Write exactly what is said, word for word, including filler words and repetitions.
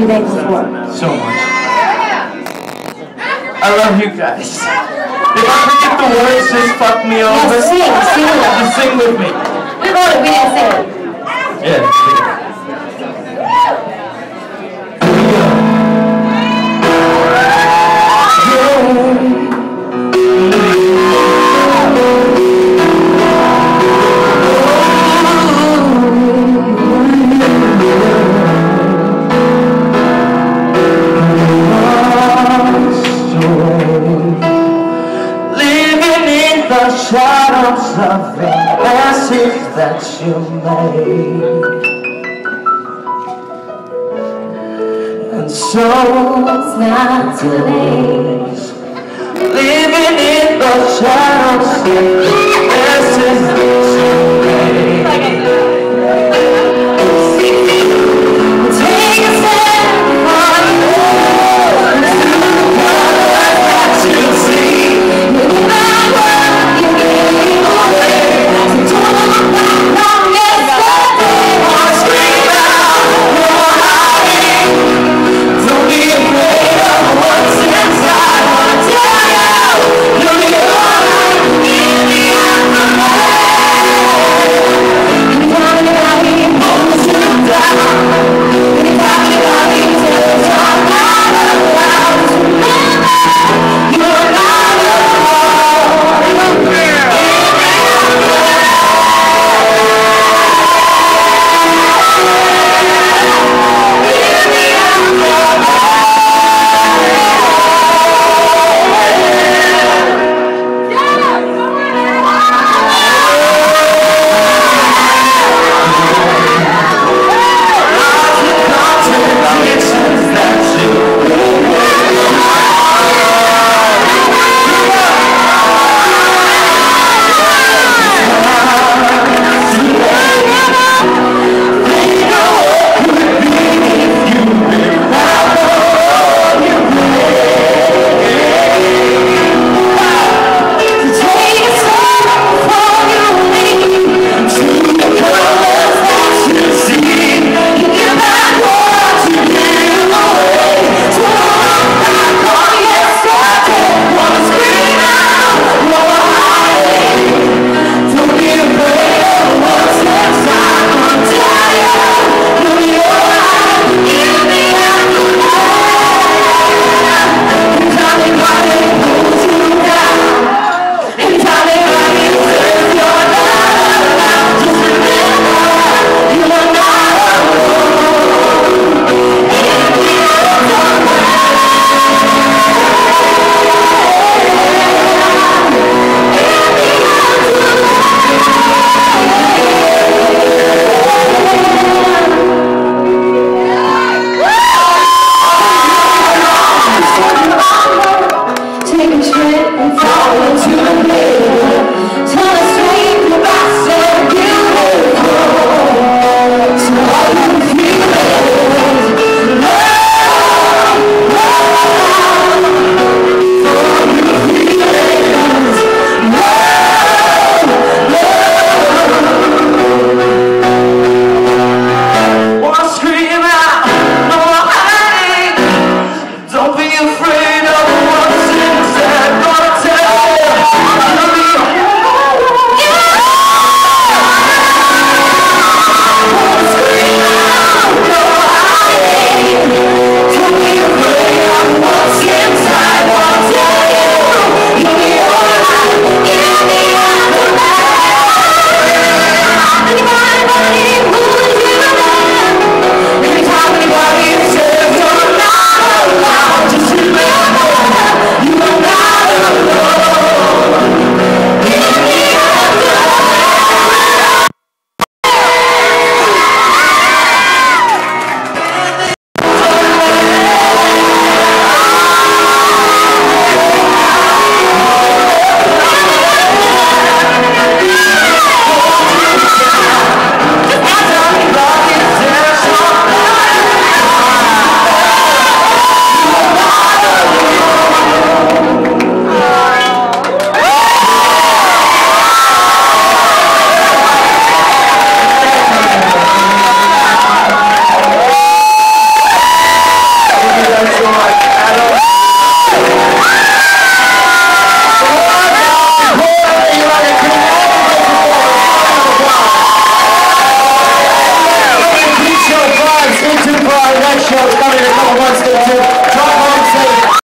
the day before. So much. I love you guys. If I forget the words, just fuck me over. Yeah, sing, sing with us. Just sing with me. We wrote it, we didn't sing it. Yeah, sing it. Shadows of the messes that you made, and so it's not too late. Living in the shadows of the messes